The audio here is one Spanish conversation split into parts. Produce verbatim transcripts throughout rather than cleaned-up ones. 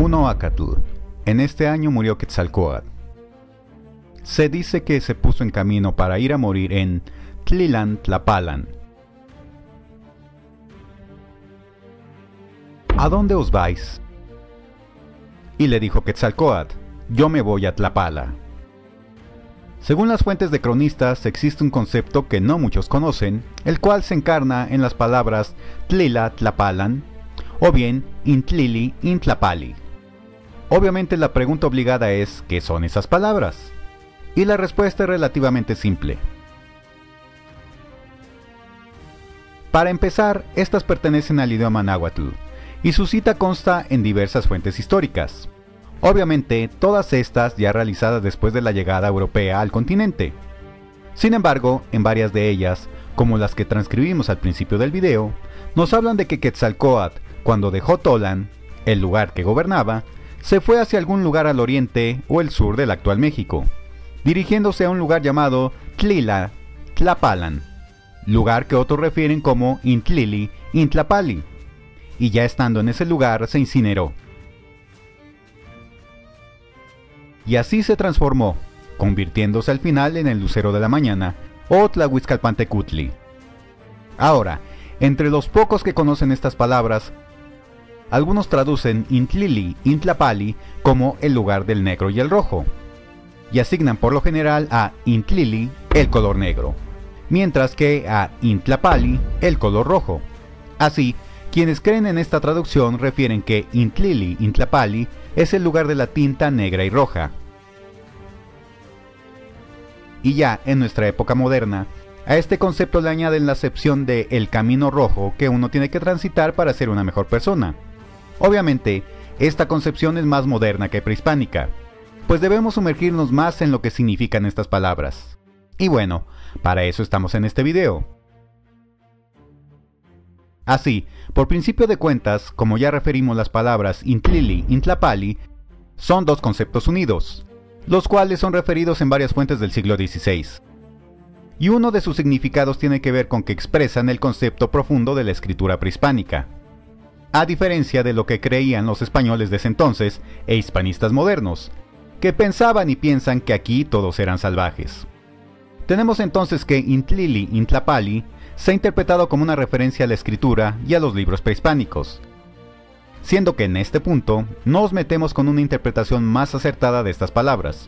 Unoacatl. En este año murió Quetzalcóatl. Se dice que se puso en camino para ir a morir en Tlilan Tlapalan. ¿A dónde os vais? Y le dijo Quetzalcóatl: yo me voy a Tlapala. Según las fuentes de cronistas, existe un concepto que no muchos conocen, el cual se encarna en las palabras Tlila Tlapalan o bien Intlili Intlapali. Obviamente la pregunta obligada es: ¿qué son esas palabras? Y la respuesta es relativamente simple. Para empezar, estas pertenecen al idioma náhuatl, y su cita consta en diversas fuentes históricas. Obviamente, todas estas ya realizadas después de la llegada europea al continente. Sin embargo, en varias de ellas, como las que transcribimos al principio del video, nos hablan de que Quetzalcóatl, cuando dejó Tolan, el lugar que gobernaba, se fue hacia algún lugar al oriente o el sur del actual México, dirigiéndose a un lugar llamado Tlila Tlapalan, lugar que otros refieren como Intlili Intlapali, y ya estando en ese lugar se incineró. Y así se transformó, convirtiéndose al final en el lucero de la mañana, o Tlahuizcalpantecutli. Ahora, entre los pocos que conocen estas palabras, algunos traducen Intlili Intlapali como el lugar del negro y el rojo, y asignan por lo general a Intlili el color negro, mientras que a Intlapali el color rojo. Así, quienes creen en esta traducción refieren que Intlili Intlapali es el lugar de la tinta negra y roja. Y ya en nuestra época moderna, a este concepto le añaden la acepción de el camino rojo que uno tiene que transitar para ser una mejor persona. Obviamente, esta concepción es más moderna que prehispánica, pues debemos sumergirnos más en lo que significan estas palabras. Y bueno, para eso estamos en este video. Así, por principio de cuentas, como ya referimos, las palabras Intlili Intlapali son dos conceptos unidos, los cuales son referidos en varias fuentes del siglo dieciséis. Y uno de sus significados tiene que ver con que expresan el concepto profundo de la escritura prehispánica, a diferencia de lo que creían los españoles de ese entonces e hispanistas modernos, que pensaban y piensan que aquí todos eran salvajes. Tenemos entonces que Intlili Intlapali se ha interpretado como una referencia a la escritura y a los libros prehispánicos, siendo que en este punto nos metemos con una interpretación más acertada de estas palabras.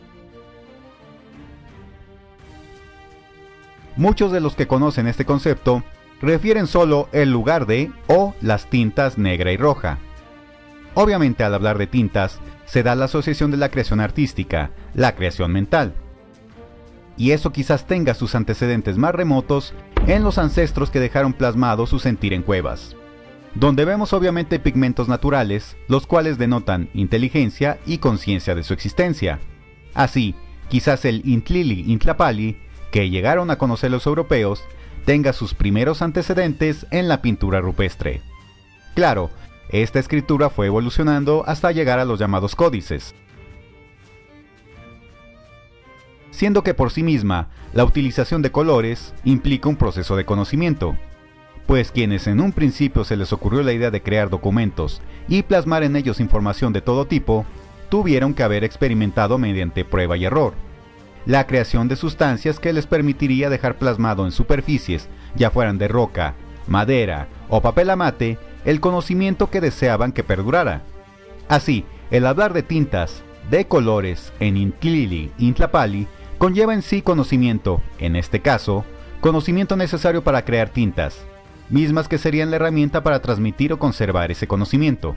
Muchos de los que conocen este concepto refieren solo el lugar de o las tintas negra y roja. Obviamente, al hablar de tintas, se da la asociación de la creación artística, la creación mental. Y eso quizás tenga sus antecedentes más remotos en los ancestros que dejaron plasmado su sentir en cuevas, donde vemos obviamente pigmentos naturales, los cuales denotan inteligencia y conciencia de su existencia. Así, quizás el Intlili Intlapali, que llegaron a conocer los europeos, tenga sus primeros antecedentes en la pintura rupestre. Claro, esta escritura fue evolucionando hasta llegar a los llamados códices, siendo que por sí misma la utilización de colores implica un proceso de conocimiento, pues quienes en un principio se les ocurrió la idea de crear documentos y plasmar en ellos información de todo tipo, tuvieron que haber experimentado mediante prueba y error la creación de sustancias que les permitiría dejar plasmado en superficies, ya fueran de roca, madera o papel amate, el conocimiento que deseaban que perdurara. Así, el hablar de tintas, de colores en Intlili Intlapali conlleva en sí conocimiento, en este caso, conocimiento necesario para crear tintas, mismas que serían la herramienta para transmitir o conservar ese conocimiento.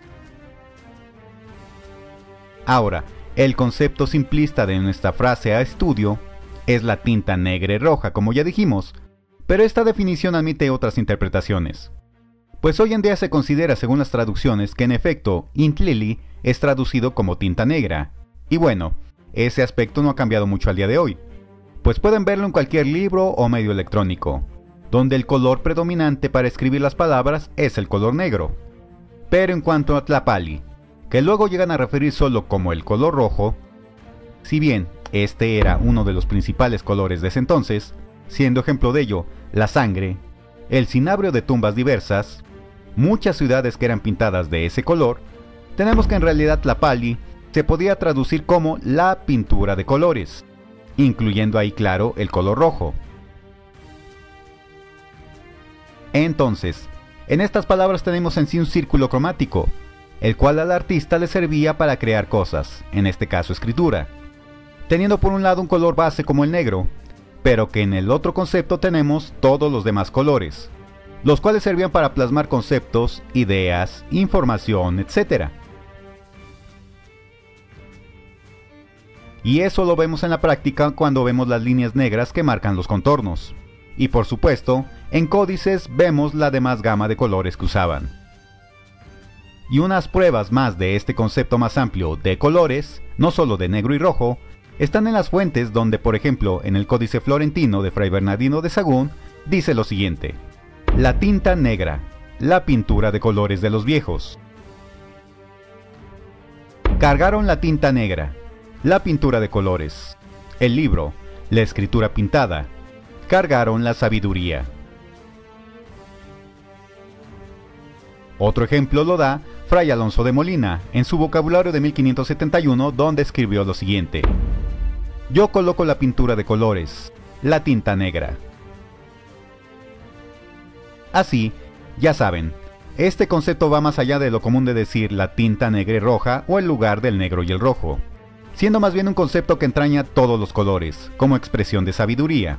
Ahora, el concepto simplista de nuestra frase a estudio es la tinta negra y roja, como ya dijimos, pero esta definición admite otras interpretaciones, pues hoy en día se considera, según las traducciones, que en efecto Intlili es traducido como tinta negra, y bueno, ese aspecto no ha cambiado mucho al día de hoy, pues pueden verlo en cualquier libro o medio electrónico, donde el color predominante para escribir las palabras es el color negro. Pero en cuanto a Tlapali, que luego llegan a referir solo como el color rojo, si bien este era uno de los principales colores de ese entonces, siendo ejemplo de ello la sangre, el cinabrio de tumbas diversas, muchas ciudades que eran pintadas de ese color, tenemos que en realidad Tlapali se podía traducir como la pintura de colores, incluyendo ahí claro el color rojo. Entonces, en estas palabras tenemos en sí un círculo cromático, el cual al artista le servía para crear cosas, en este caso escritura, teniendo por un lado un color base como el negro, pero que en el otro concepto tenemos todos los demás colores, los cuales servían para plasmar conceptos, ideas, información, etcétera. Y eso lo vemos en la práctica cuando vemos las líneas negras que marcan los contornos. Y por supuesto, en códices vemos la demás gama de colores que usaban. Y unas pruebas más de este concepto más amplio de colores, no solo de negro y rojo, están en las fuentes donde, por ejemplo, en el Códice Florentino de Fray Bernardino de Sahagún, dice lo siguiente: la tinta negra, la pintura de colores de los viejos. Cargaron la tinta negra, la pintura de colores, el libro, la escritura pintada, cargaron la sabiduría. Otro ejemplo lo da Fray Alonso de Molina en su vocabulario de mil quinientos setenta y uno, donde escribió lo siguiente: yo coloco la pintura de colores, la tinta negra. Así, ya saben, este concepto va más allá de lo común de decir la tinta negra y roja o el lugar del negro y el rojo, siendo más bien un concepto que entraña todos los colores, como expresión de sabiduría.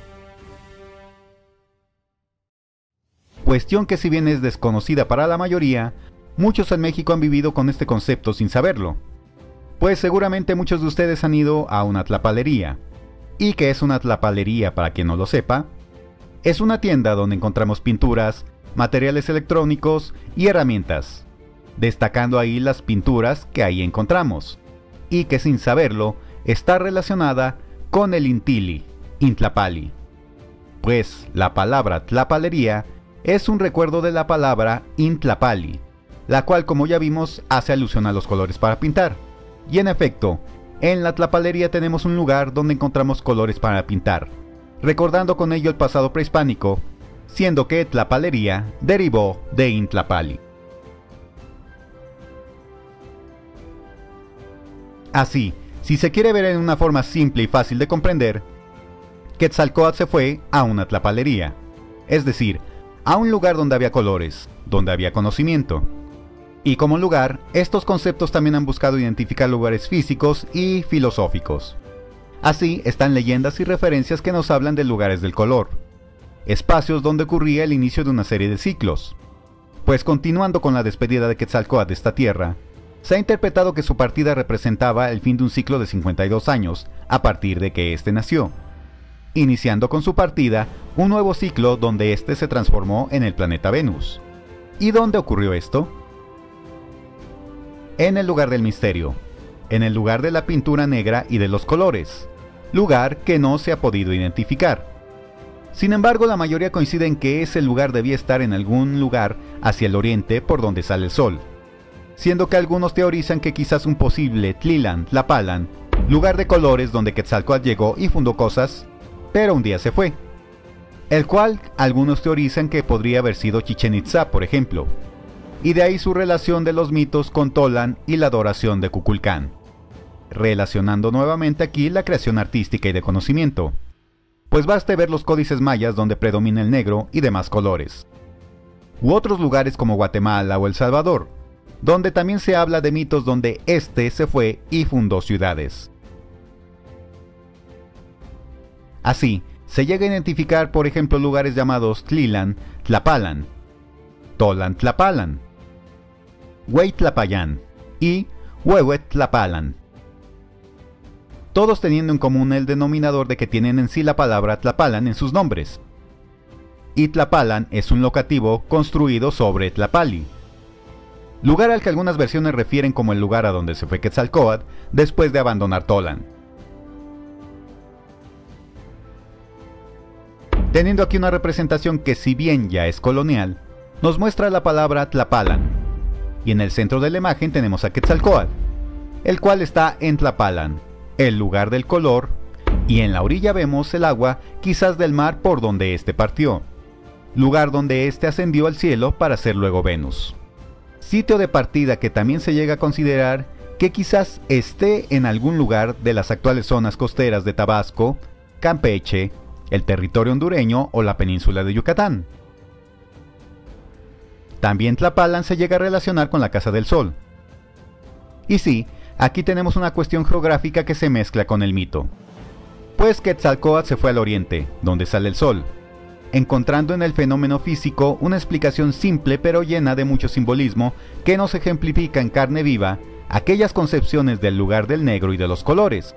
Cuestión que si bien es desconocida para la mayoría, muchos en México han vivido con este concepto sin saberlo, pues seguramente muchos de ustedes han ido a una tlapalería. ¿Y qué es una tlapalería para quien no lo sepa? Es una tienda donde encontramos pinturas, materiales electrónicos y herramientas, destacando ahí las pinturas que ahí encontramos, y que sin saberlo está relacionada con el Intili, Intlapali. Pues la palabra tlapalería es un recuerdo de la palabra Intlapali, la cual, como ya vimos, hace alusión a los colores para pintar. Y en efecto, en la tlapalería tenemos un lugar donde encontramos colores para pintar, recordando con ello el pasado prehispánico, siendo que tlapalería derivó de Intlapali. Así, si se quiere ver en una forma simple y fácil de comprender, Quetzalcóatl se fue a una tlapalería, es decir, a un lugar donde había colores, donde había conocimiento. Y como lugar, estos conceptos también han buscado identificar lugares físicos y filosóficos. Así están leyendas y referencias que nos hablan de lugares del color, espacios donde ocurría el inicio de una serie de ciclos. Pues continuando con la despedida de Quetzalcóatl de esta tierra, se ha interpretado que su partida representaba el fin de un ciclo de cincuenta y dos años a partir de que éste nació, iniciando con su partida un nuevo ciclo donde éste se transformó en el planeta Venus. ¿Y dónde ocurrió esto? En el lugar del misterio, en el lugar de la pintura negra y de los colores, lugar que no se ha podido identificar. Sin embargo, la mayoría coincide en que ese lugar debía estar en algún lugar hacia el oriente por donde sale el sol, siendo que algunos teorizan que quizás un posible Tlilan Tlapalan, lugar de colores donde Quetzalcóatl llegó y fundó cosas, pero un día se fue, el cual algunos teorizan que podría haber sido Chichén Itzá, por ejemplo, y de ahí su relación de los mitos con Tolan y la adoración de Kukulcán, relacionando nuevamente aquí la creación artística y de conocimiento, pues baste ver los códices mayas donde predomina el negro y demás colores, u otros lugares como Guatemala o El Salvador, donde también se habla de mitos donde éste se fue y fundó ciudades. Así, se llega a identificar por ejemplo lugares llamados Tlilan Tlapalan, Tolan Tlapalan, Hueytlapayán y Huehuet Tlapalan, todos teniendo en común el denominador de que tienen en sí la palabra Tlapalan en sus nombres. Y Tlapalan es un locativo construido sobre Tlapali, lugar al que algunas versiones refieren como el lugar a donde se fue Quetzalcóatl después de abandonar Tolan. Teniendo aquí una representación que, si bien ya es colonial, nos muestra la palabra Tlapalan, y en el centro de la imagen tenemos a Quetzalcóatl, el cual está en Tlapalan, el lugar del color, y en la orilla vemos el agua quizás del mar por donde éste partió, lugar donde éste ascendió al cielo para ser luego Venus. sitio de partida que también se llega a considerar que quizás esté en algún lugar de las actuales zonas costeras de Tabasco, Campeche, el territorio hondureño o la península de Yucatán. También Tlapalan se llega a relacionar con la Casa del Sol. Y sí, aquí tenemos una cuestión geográfica que se mezcla con el mito. Pues Quetzalcóatl se fue al oriente, donde sale el sol, encontrando en el fenómeno físico una explicación simple pero llena de mucho simbolismo que nos ejemplifica en carne viva aquellas concepciones del lugar del negro y de los colores.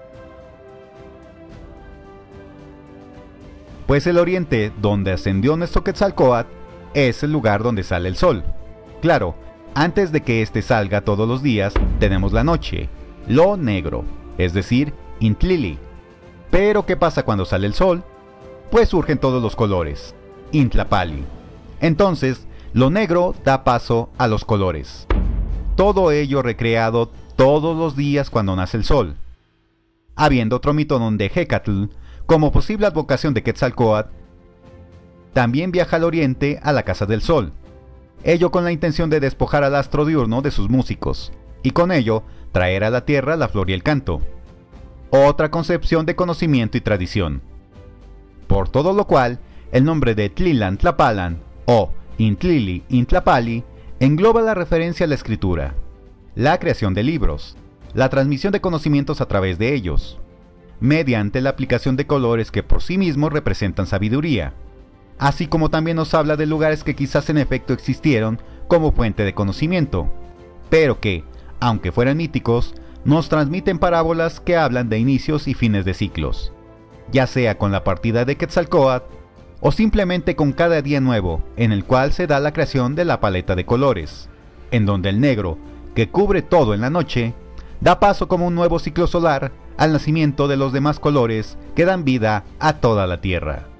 Pues el oriente, donde ascendió nuestro Quetzalcóatl, es el lugar donde sale el sol. Claro, antes de que éste salga todos los días, tenemos la noche, lo negro, es decir, Intlili. Pero ¿qué pasa cuando sale el sol? Pues surgen todos los colores, Intlapali. Entonces, lo negro da paso a los colores. Todo ello recreado todos los días cuando nace el sol. Habiendo otro mito donde Hecatl, como posible advocación de Quetzalcóatl, también viaja al oriente a la Casa del Sol, ello con la intención de despojar al astro diurno de sus músicos, y con ello traer a la tierra la flor y el canto. Otra concepción de conocimiento y tradición. Por todo lo cual, el nombre de Tlilan Tlapalan, o Intlili Intlapali, engloba la referencia a la escritura, la creación de libros, la transmisión de conocimientos a través de ellos, mediante la aplicación de colores que por sí mismos representan sabiduría, así como también nos habla de lugares que quizás en efecto existieron como fuente de conocimiento, pero que, aunque fueran míticos, nos transmiten parábolas que hablan de inicios y fines de ciclos, ya sea con la partida de Quetzalcóatl o simplemente con cada día nuevo en el cual se da la creación de la paleta de colores, en donde el negro, que cubre todo en la noche, da paso como un nuevo ciclo solar al nacimiento de los demás colores que dan vida a toda la Tierra.